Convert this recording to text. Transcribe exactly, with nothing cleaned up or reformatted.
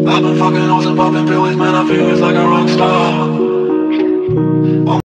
I've been fucking hoes and popping pills, man, I feel it's like a rock star.